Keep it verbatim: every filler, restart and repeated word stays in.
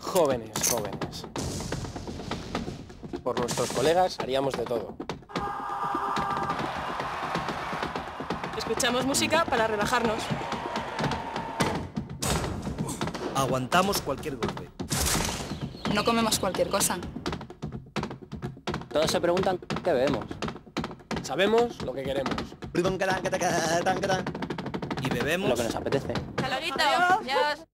Jóvenes, jóvenes. Por nuestros colegas haríamos de todo. Escuchamos música para relajarnos. Aguantamos cualquier golpe. No comemos cualquier cosa. Todos se preguntan qué bebemos. Sabemos lo que queremos. Y bebemos Lo que nos apetece. Hasta luego. Adiós.